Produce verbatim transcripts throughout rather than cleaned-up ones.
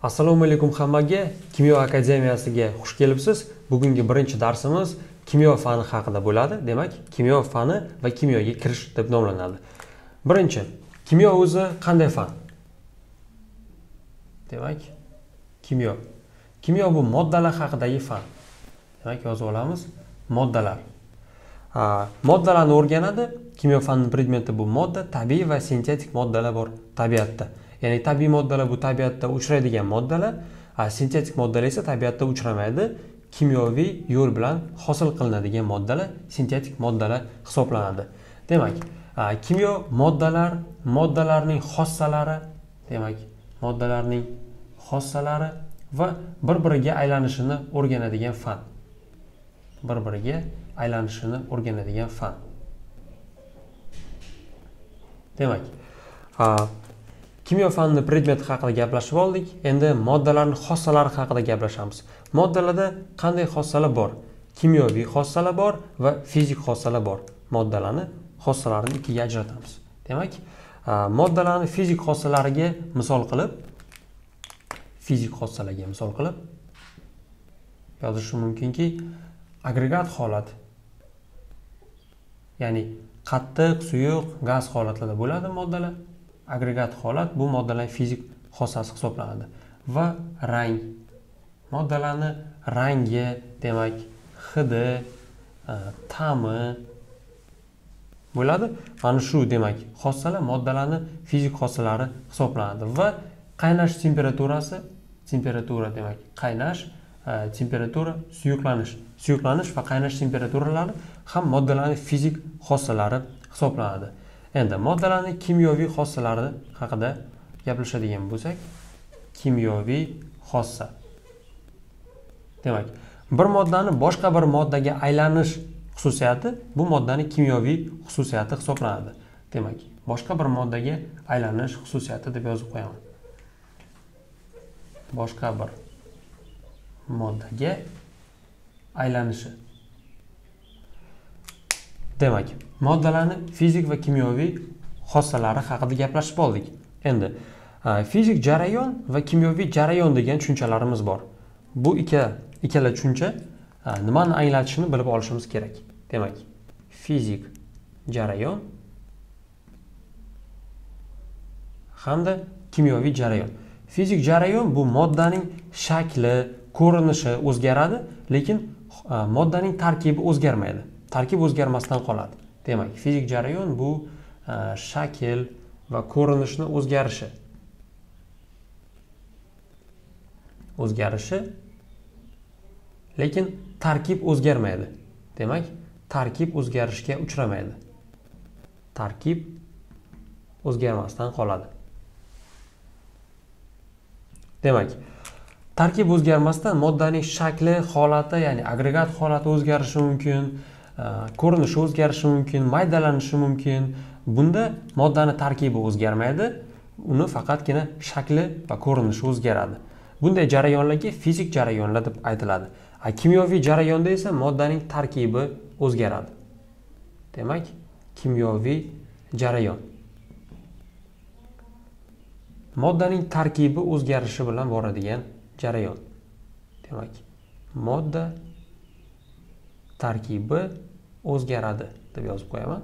Assalomu alaykum hammaga, Kimyo akademiyasiga xush kelibsiz. Bugungi birinchi darsimiz kimyo fani haqida bo'ladi. Demak, kimyo fani va kimyoga kirish deb nomlanadi. Birinchi, kimyo o'zi qanday fan? Demak, kimyo. Kimyo bu moddalar haqidagi fan. Demak, yozib olamiz. Moddalar. Ha, moddalarni o'rganadi. Kimyo fani predmeti bu modda, tabiiy va sintetik moddalar bor tabiatda. Ya'ni tabiiy moddalar bu tabiatda uchraydigan moddalar, sintetik moddalar esa tabiatda uchramaydi. Kimyoviy yo'l bilan hosil qilinadigan moddalar sintetik moddalar hisoblanadi. Demak, kimyo moddalar, moddalarning xossalari, demak, moddalarning xossalari va bir-biriga aylanishini o'rganadigan fan. Bir-biriga aylanishini o'rganadigan fan. Demak, kimyo fani predmeti haqida gaplashib oldik. Endi moddalarning xossalari haqida gaplashamiz. Moddalarda qanday xossalar bor? Kimyoviy xossalar bor va fizik xossalar bor. Moddalarni xossalarini ikkiga ajratamiz. Demak, moddalarni fizik xossalariga misol qilib, fizik xossalarga misol qilib yozishim mumkinki, agregat holat, ya'ni qattiq, suyuq, gaz holatlarda bo'ladi moddalar. Agregat holat bu moddalarning fizik xossasi hisoblanadi. Va rang. Moddalarni rangi, demak, hidi, ta'mi bo'ladi. Mana shu demak, xossalar moddalarning fizik xossalari hisoblanadi. Va qaynash temperaturasi, temperatura demak, qaynash, temperatura, suyuqlanish. Suyuqlanish va qaynash temperaturalari ham moddalarning fizik xossalari hisoblanadi. Endi moddalarning kimyoviy xossalari haqida gaplashadigan bo'lsak, kimyoviy xossa. Demak, bir moddani boshqa bir moddaga aylanish xususiyati bu moddaning kimyoviy xususiyati hisoblanadi. Demak, boshqa bir moddaga aylanish xususiyati deb yozib qo'yaman. Boshqa bir moddaga aylanishi. Demak, moddalarning fizik va kimyoviy xossalari haqida gaplashib oldik. Endi fizik jarayon va kimyoviy jarayon degan tushunchalarimiz bor. Bu ikkala ikkala tushuncha nimani anglatishini bilib olishimiz kerak. Demak, fizik jarayon hamda kimyoviy jarayon. Fizik jarayon bu moddaning shakli, ko'rinishi o'zgaradi, lekin moddaning tarkibi o'zgarmaydi. Tarkib o'zgarmasdan qoladi. Demak, fizik jarayon bu shakl va ko'rinishni o'zgarishi. O'zgarishi, lekin tarkib o'zgarmaydi. Demak, tarkib o'zgarishga uchramaydi. Tarkib o'zgarmasdan qoladi. Demak, tarkib o'zgarmasdan moddaning shakli, holati, ya'ni agregat holati o'zgarishi mumkin. Ko'rinishi o'zgarishi mumkin, maydalanishi mumkin. Bunda moddaning tarkibi o'zgarmaydi, uni faqatgina shakli va ko'rinishi o'zgaradi. Bunday jarayonlarga fizik jarayonlar deb aytiladi. Kimyoviy jarayonda esa moddaning tarkibi o'zgaradi. Demak, kimyoviy jarayon. Moddaning tarkibi o'zgarishi bilan boradigan jarayon. Demak, modda tarkibi o'zgaradi deb yozib qo'yaman.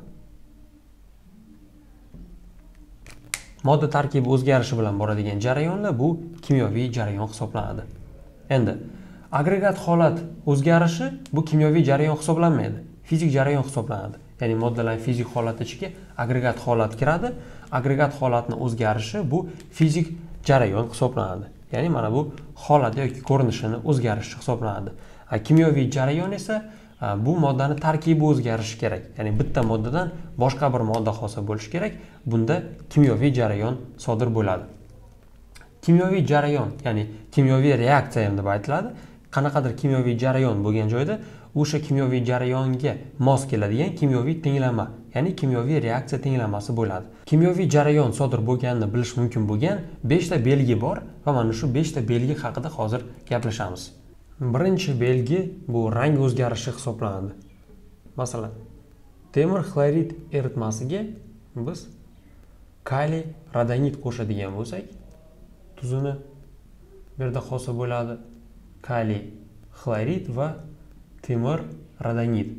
Modda tarkibi o'zgarishi bilan boradigan jarayonlar bu kimyoviy jarayon hisoblanadi. Endi agregat holat o'zgarishi bu kimyoviy jarayon hisoblanmaydi, fizik jarayon hisoblanadi. Ya'ni moddalarning fizik holati ichiga agregat holat kiradi. Agregat holatni o'zgarishi bu fizik jarayon hisoblanadi. Ya'ni mana bu holat yoki ko'rinishini o'zgarishi hisoblanadi. Kimyoviy jarayon esa bu moddani tarkibi o'zgarishi kerak. Ya'ni bitta moddadan boshqa bir modda hosil bo'lishi kerak. Bunda kimyoviy jarayon sodir bo'ladi. Kimyoviy jarayon, ya'ni kimyoviy reaksiya ham deb aytiladi. Qanaqadir kimyoviy jarayon bo'lgan joyda o'sha kimyoviy jarayonga mos keladigan kimyoviy tenglama, ya'ni kimyoviy reaksiya tenglamasi bo'ladi. Kimyoviy jarayon sodir bo'lganini bilish mumkin bo'lgan besh ta belgi bor va mana shu besh ta belgi haqida hozir gaplashamiz. Birinchi belgi bu rang o'zgarishi hisoblanadi. Masalan, temir xlorid eritmasiga biz kaliy rodonit qo'shadigan bo'lsak, tuzini Bu yerda hosil bo'ladi kaliy xlorid va temir radonit.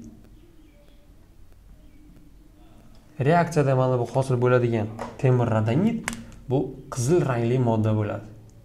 Reaksiyada mana bu hosil bo'ladigan temir radonit bu qizil rangli modda bo'ladi.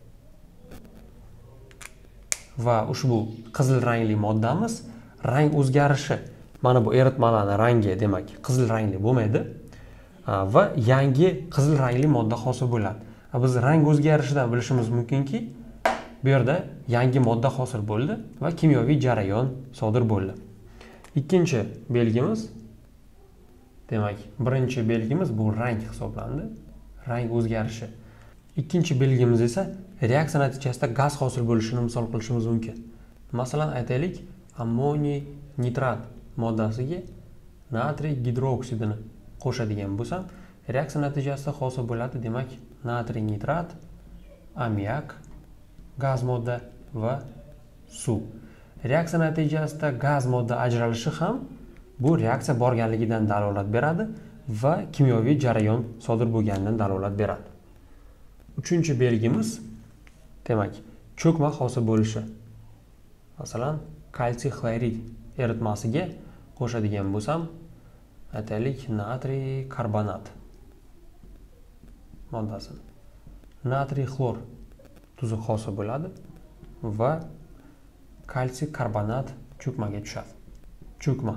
Va ushbu qizil rangli moddamiz rang o'zgarishi, mana bu eritmalarning rangi demak qizil rangli bo'lmaydi va yangi qizil rangli modda hosil bo'ladi. Biz rang o'zgarishidan bilishimiz mumkinki, bu yerda yangi modda hosil bo'ldi va kimyoviy jarayon sodir bo'ldi. Ikkinchi belgimiz, demak, birinchi belgimiz bu rang hisoblandi, rang o'zgarishi. Ikkinchi belgimiz esa reaksiya natijasida gaz hosil bo'lishini misol qilishimiz mumkin. Masalan, aytaylik, ammoniy nitrat moddasiga natriy gidroksidini qo'shadigan bo'lsam, reaksiya natijasida hosil bo'ladi, demak, natriy nitrat, ammiak, gaz modda va suv. Reaksiya natijasida gaz modda ajralishi ham bu reaksiya borganligidan dalolat beradi va kimyoviy jarayon sodir bo'lganidan dalolat beradi. Uchinchi belgimiz, demak, cho'kma hosil bo'lishi. Masalan, kalsiy xlorid eritmasiga qo'shadigan bo'lsam, aytaylik, natriy karbonat moddasini. Natriy xlor tuzi hosil bo'ladi va kalsiy karbonat cho'kmaga tushadi. Cho'kma.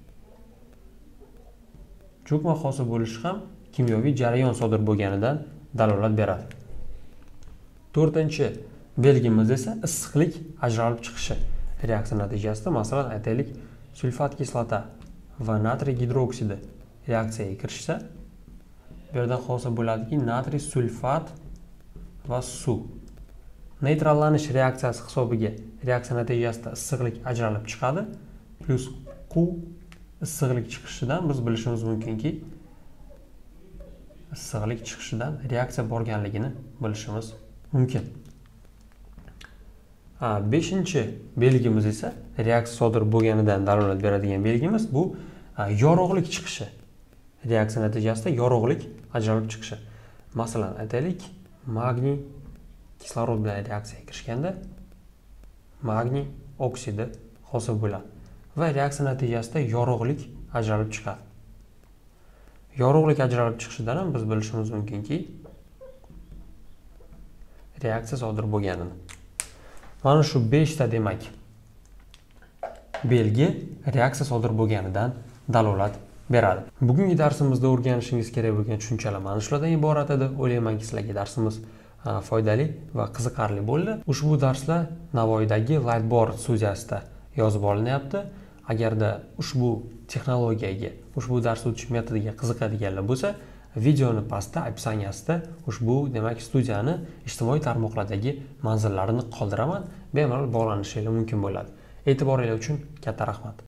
Cho'kma hosil bo'lishi ham kimyoviy jarayon sodir bo'lganidan dalolat beradi. To'rtinchi belgimiz esa issiqlik ajralib chiqishi. Reaksiya natijasida, masalan, aytaylik, sulfat kislota va natriy gidroksidi reaksiyaga kirishsa, bu yerda hosil bo'ladiki, natriy sulfat va suv. Neytrallanish reaksiyasi hisobiga reaksiya natijasida issiqlik ajralib chiqadi, plus Q issiqlik chiqishidan biz bilishimiz mumkinki, issiqlik chiqishidan reaksiya borganligini bilishimiz mumkin. Beshinchi belgimiz esa reaksiya sodir bo'lganidan dalolat beradigan belgimiz bu yorug'lik chiqishi. Reaksiya natijasida yorug'lik ajralib chiqishi. Masalan, aytaylik, magniy kislorod bilan reaksiyaga kirishganda magniy oksidi hosil bo'ladi va reaksiya natijasida yorug'lik ajralib chiqadi. Yorug'lik ajralib chiqishidan ham biz bilishimiz mumkinki, reaksiya sodir bo'lganini. Mana shu beshta demak belgi reaksiya sodir bo'lganidan dalolat beradi. Bugungi darsimizda o'rganishingiz kerak bo'lgan tushunchalar mana shulardan iborat edi. O'ylaymanki, sizlarga darsimiz foydali va qiziqarli bo'ldi. Ushbu darslar Navoiydagi Lightboard studiyasida yozib olinyapti. Agarda ushbu texnologiyaga, ushbu dars o'tish metodiga qiziqadiganlar bo'lsa, videoni pastda opsiyasida ushbu demak studiyani ijtimoiy tarmoqlardagi manzillarini qoldiraman. Bemalol bog'lanishingiz mumkin bo'ladi. E'tiboringiz uchun katta rahmat.